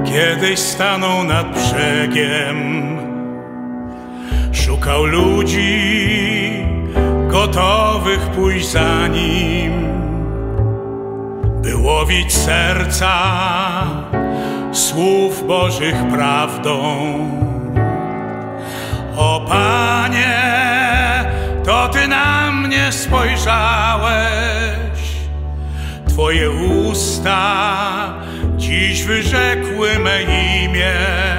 kiedyś stanął nad brzegiem. Szukał ludzi gotowych pójść za nim, by łowić serca słów Bożych prawdą. O Panie, to Ty na mnie spojrzałeś, Twoje usta dziś wyrzekły me imię.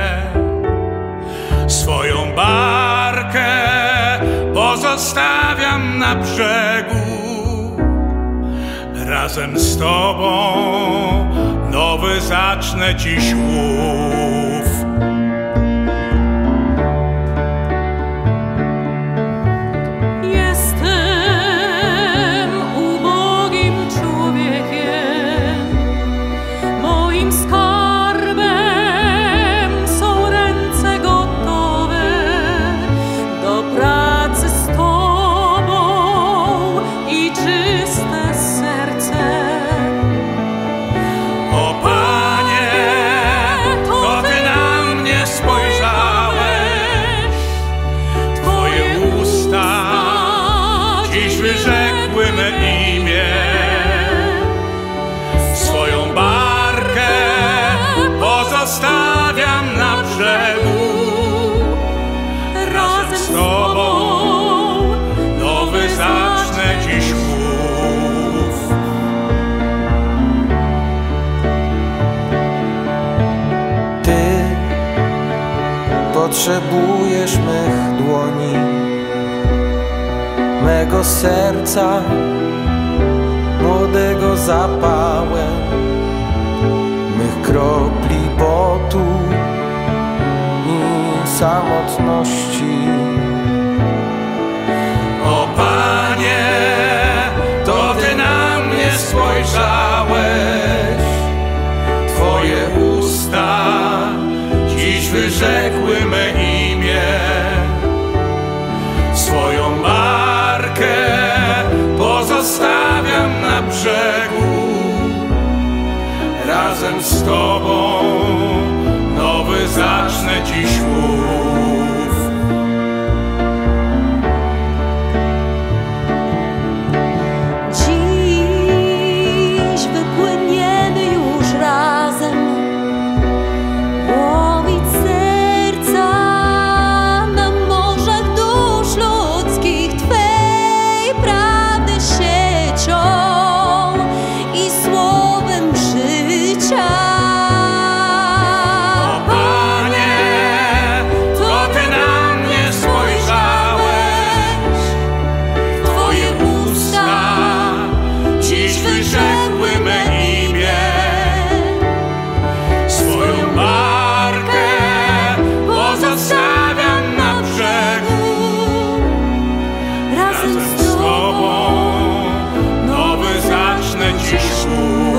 Swoją barkę pozostawiam na brzegu, razem z Tobą nowy zacznę dziś łów. Wyrzekły me imię. Swoją barkę pozostawiam na brzegu, razem z Tobą nowy zacznę dziś łów. Ty potrzebujesz mych dłoni, mego serca młodego zapałem, mych kropli potu i samotności. O Panie, to Ty na mnie spojrzałeś, Twoje usta dziś wyrzekły me imię. Swoją barkę pozostawiam na brzegu, razem z Tobą nowy zacznę dziś łów. Dziś wypłyniemy już razem, łowić serca na morzach dusz ludzkich, Twej prawdy siecią i słowem życia. O Panie, to Ty na mnie spojrzałeś, Twoje usta dziś wyrzekły me imię. Swoją barkę pozostawiam na brzegu, razem z Tobą nowy zacznę dziś łów.